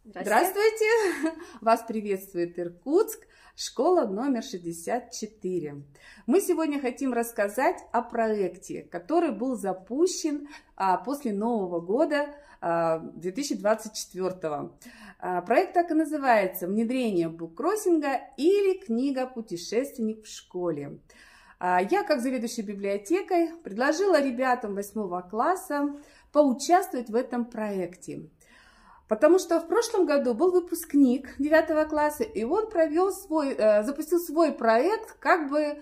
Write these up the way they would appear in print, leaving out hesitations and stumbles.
Здравствуйте! Вас приветствует Иркутск, школа номер 64. Мы сегодня хотим рассказать о проекте, который был запущен после Нового года 2024. Проект так и называется «Внедрение буккроссинга» или «Книга «Путешественник в школе». Я, как заведующая библиотекой, предложила ребятам 8 класса поучаствовать в этом проекте. Потому что в прошлом году был выпускник 9 класса, и он запустил свой проект, как бы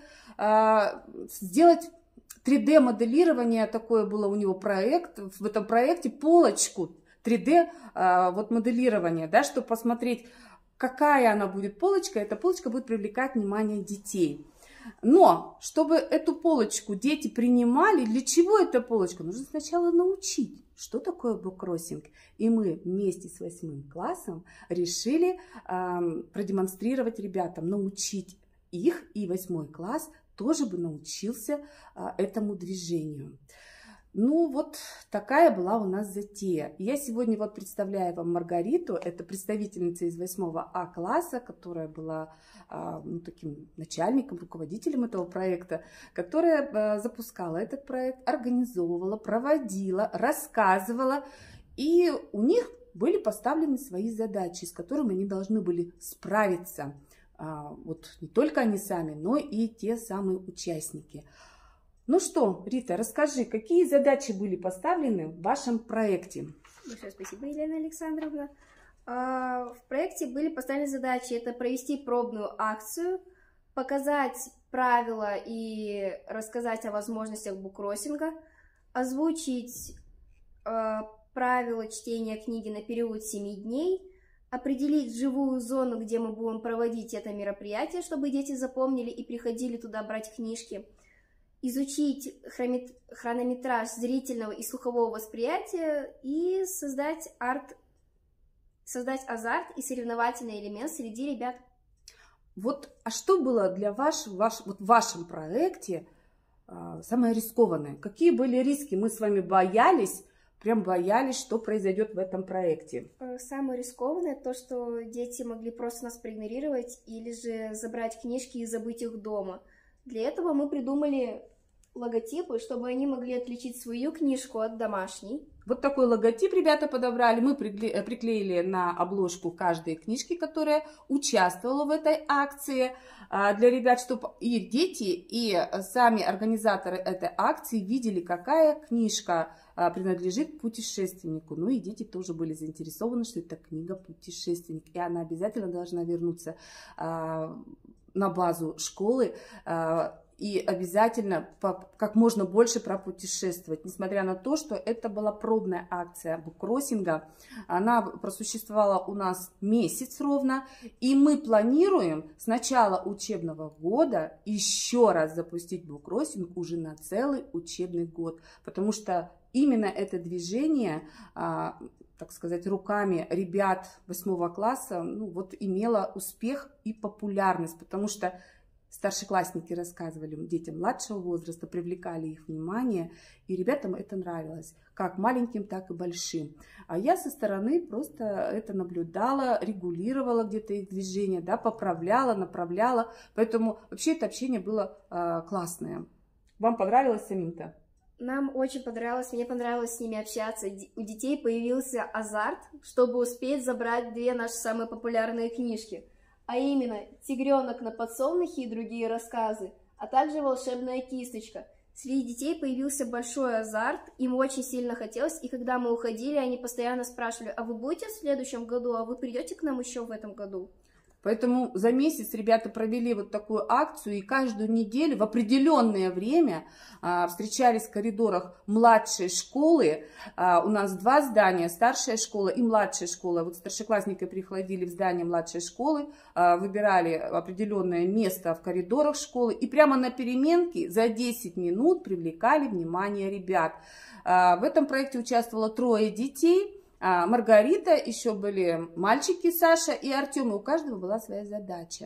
сделать 3D-моделирование, такое было у него проект, в этом проекте полочку 3D моделирование, да, чтобы посмотреть, какая она будет полочка, эта полочка будет привлекать внимание детей. Но, чтобы эту полочку дети принимали, для чего эта полочка? Нужно сначала научить, что такое буккроссинг. И мы вместе с 8 классом решили продемонстрировать ребятам, научить их, и 8 класс тоже бы научился этому движению. Ну, вот такая была у нас затея. Я сегодня вот представляю вам Маргариту, это представительница из 8 А класса, которая была таким начальником, руководителем этого проекта, которая запускала этот проект, организовывала, проводила, рассказывала. И у них были поставлены свои задачи, с которыми они должны были справиться. Вот не только они сами, но и те самые участники. Ну что, Рита, расскажи, какие задачи были поставлены в вашем проекте? Большое спасибо, Елена Александровна. В проекте были поставлены задачи: это провести пробную акцию, показать правила и рассказать о возможностях буккроссинга, озвучить правила чтения книги на период 7 дней, определить живую зону, где мы будем проводить это мероприятие, чтобы дети запомнили и приходили туда брать книжки, изучить хронометраж зрительного и слухового восприятия и создать азарт и соревновательный элемент среди ребят. Вот, а что было для в вашем проекте самое рискованное? Какие были риски? Мы с вами прям боялись, что произойдет в этом проекте. Самое рискованное то, что дети могли просто нас проигнорировать или же забрать книжки и забыть их дома. Для этого мы придумали логотипы, чтобы они могли отличить свою книжку от домашней. Вот такой логотип ребята подобрали. Мы приклеили на обложку каждой книжки, которая участвовала в этой акции, для ребят, чтобы и дети, и сами организаторы этой акции видели, какая книжка принадлежит путешественнику. Ну и дети тоже были заинтересованы, что это книга «Путешественник», и она обязательно должна вернуться на базу школы и обязательно как можно больше пропутешествовать. Несмотря на то, что это была пробная акция буккроссинга, она просуществовала у нас месяц ровно, и мы планируем с начала учебного года еще раз запустить буккроссинг уже на целый учебный год, потому что именно это движение, так сказать, руками ребят 8 класса, имело успех и популярность, потому что старшеклассники рассказывали детям младшего возраста, привлекали их внимание, и ребятам это нравилось, как маленьким, так и большим. А я со стороны просто это наблюдала, регулировала где-то их движение, да, поправляла, направляла, поэтому вообще это общение было классное. Вам понравилось самим-то? Нам очень понравилось, мне понравилось с ними общаться. У детей появился азарт, чтобы успеть забрать 2 наши самые популярные книжки. А именно «Тигренок на подсолнухе» и другие рассказы, а также «Волшебная кисточка». Среди детей появился большой азарт, им очень сильно хотелось, и когда мы уходили, они постоянно спрашивали: а вы будете в следующем году, а вы придете к нам еще в этом году? Поэтому за месяц ребята провели вот такую акцию, и каждую неделю в определенное время встречались в коридорах младшей школы. У нас 2 здания, старшая школа и младшая школа. Вот старшеклассники приходили в здание младшей школы, выбирали определенное место в коридорах школы и прямо на переменке за 10 минут привлекали внимание ребят. В этом проекте участвовало 3 детей. Маргарита, еще были мальчики Саша и Артем, и у каждого была своя задача.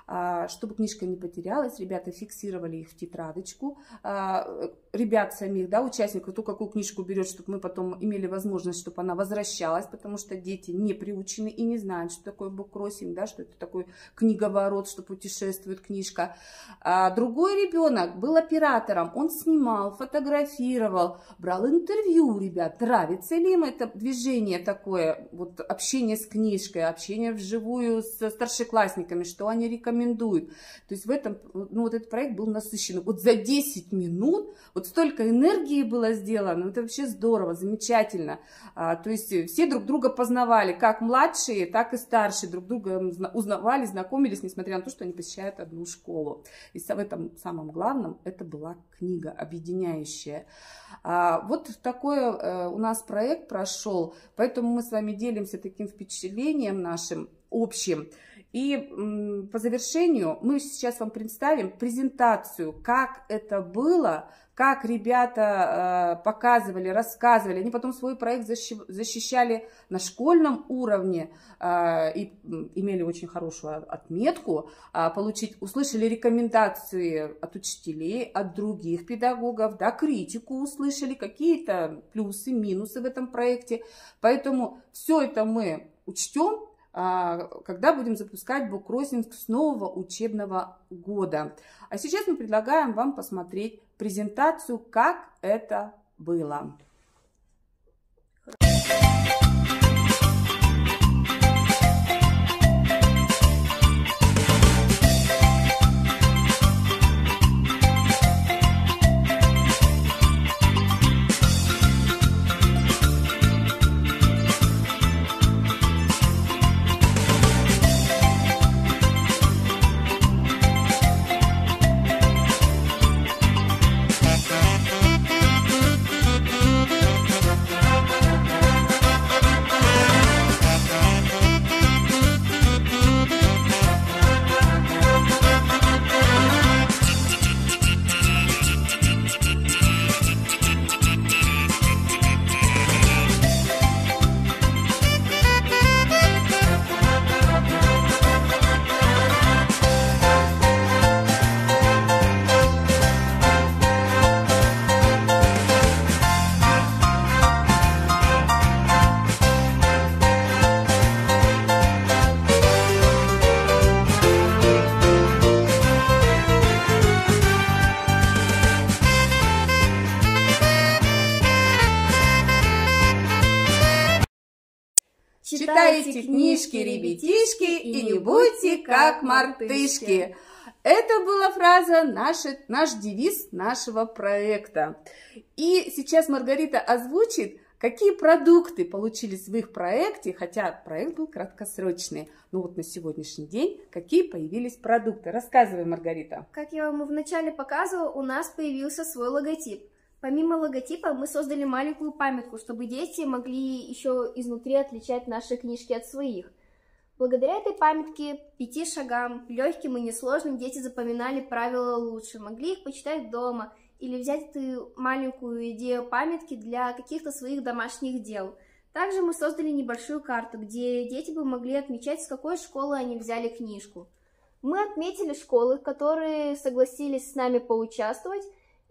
Чтобы книжка не потерялась, ребята фиксировали их в тетрадочку. Ребят самих, да, участников, кто какую книжку берет, чтобы мы потом имели возможность, чтобы она возвращалась, потому что дети не приучены и не знают, что такое буккроссинг, да, что это такой книговорот, что путешествует книжка. Другой ребенок был оператором, он снимал, фотографировал, брал интервью у ребят, нравится ли им это движение такое, вот общение с книжкой, общение вживую со старшеклассниками, что они рекомендуют. То есть в этом, ну, вот этот проект был насыщенный. Вот за 10 минут вот столько энергии было сделано, это вообще здорово, замечательно. То есть все друг друга познавали, как младшие, так и старшие, друг друга узнавали, знакомились, несмотря на то, что они посещают одну школу. И в этом самом главном это была книга объединяющая. Вот такой у нас проект прошел, поэтому мы с вами делимся таким впечатлением нашим общим. И по завершению мы сейчас вам представим презентацию, как это было, как ребята показывали, рассказывали. Они потом свой проект защищали на школьном уровне и имели очень хорошую отметку, услышали рекомендации от учителей, от других педагогов, да, критику услышали, какие-то плюсы, минусы в этом проекте. Поэтому все это мы учтем, когда будем запускать буккроссинг с нового учебного года. А сейчас мы предлагаем вам посмотреть презентацию, как это было. Читайте книжки, ребятишки, и не будьте как мартышки. Это была фраза, наш девиз нашего проекта. И сейчас Маргарита озвучит, какие продукты получились в их проекте, хотя проект был краткосрочный. Но вот на сегодняшний день какие появились продукты. Рассказывай, Маргарита. Как я вам вначале показывала, у нас появился свой логотип. Помимо логотипа мы создали маленькую памятку, чтобы дети могли еще изнутри отличать наши книжки от своих. Благодаря этой памятке, 5 шагам, легким и несложным, дети запоминали правила лучше, могли их почитать дома или взять эту маленькую идею памятки для каких-то своих домашних дел. Также мы создали небольшую карту, где дети бы могли отмечать, с какой школы они взяли книжку. Мы отметили школы, которые согласились с нами поучаствовать,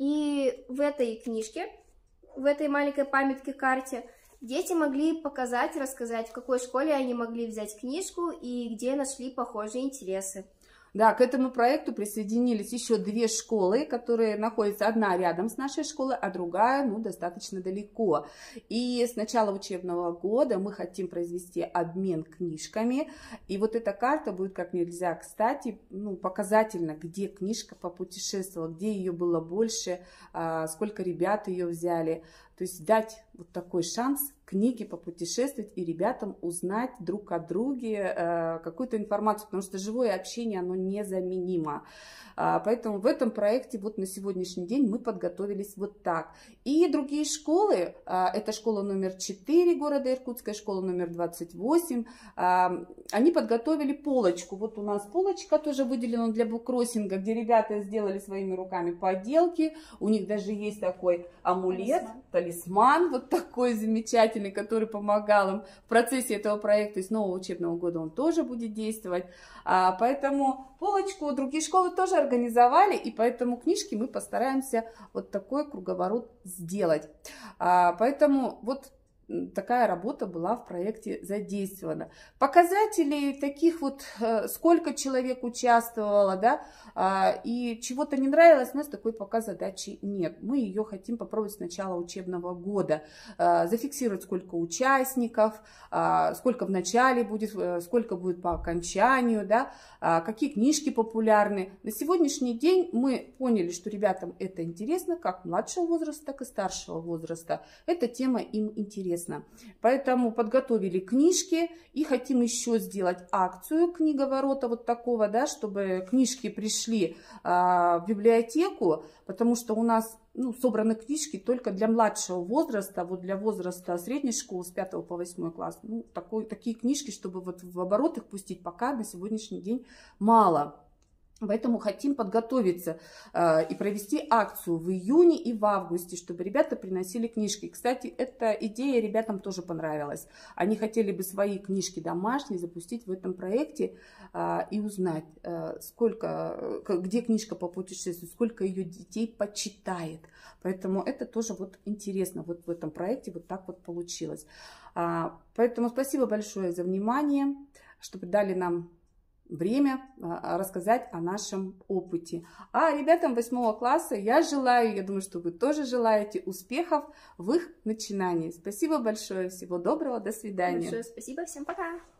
и в этой книжке, в этой маленькой памятке-карте, дети могли показать, рассказать, в какой школе они могли взять книжку и где нашли похожие интересы. Да, к этому проекту присоединились еще 2 школы, которые находятся, одна рядом с нашей школой, а другая, ну, достаточно далеко. И с начала учебного года мы хотим произвести обмен книжками. И вот эта карта будет как нельзя кстати, ну, показательно, где книжка попутешествовала, где ее было больше, сколько ребят ее взяли. То есть дать вот такой шанс книге попутешествовать и ребятам узнать друг о друге какую-то информацию, потому что живое общение, оно незаменимо. Поэтому в этом проекте вот на сегодняшний день мы подготовились вот так. И другие школы, это школа номер 4 города Иркутска, школа номер 28, они подготовили полочку. Вот у нас полочка тоже выделена для буккроссинга, где ребята сделали своими руками поделки. У них даже есть такой амулет, талисман. Вот вот такой замечательный, который помогал им в процессе этого проекта. И с нового учебного года он тоже будет действовать. Поэтому полочку другие школы тоже организовали, и поэтому книжки мы постараемся вот такой круговорот сделать. Поэтому вот такая работа была в проекте задействована. Показателей таких вот, сколько человек участвовало, да, и чего-то не нравилось, у нас такой пока задачи нет. Мы ее хотим попробовать с начала учебного года. Зафиксировать, сколько участников, сколько в начале будет, сколько будет по окончанию, да, какие книжки популярны. На сегодняшний день мы поняли, что ребятам это интересно, как младшего возраста, так и старшего возраста. Эта тема им интересна. Поэтому подготовили книжки и хотим еще сделать акцию книговорота вот такого, да, чтобы книжки пришли в библиотеку, потому что у нас собраны книжки только для младшего возраста, вот для возраста средней школы с 5 по 8 класс. Такие книжки, чтобы вот в оборот их пустить, пока на сегодняшний день мало. Поэтому хотим подготовиться и провести акцию в июне и в августе, чтобы ребята приносили книжки. Кстати, эта идея ребятам тоже понравилась. Они хотели бы свои книжки домашние запустить в этом проекте и узнать, где книжка по путешествию, сколько ее детей почитает. Поэтому это тоже вот интересно. Вот в этом проекте вот так вот получилось. Поэтому спасибо большое за внимание, что дали нам время рассказать о нашем опыте. А ребятам 8 класса я желаю, я думаю, что вы тоже желаете успехов в их начинании. Спасибо большое, всего доброго, до свидания. Большое спасибо, всем пока!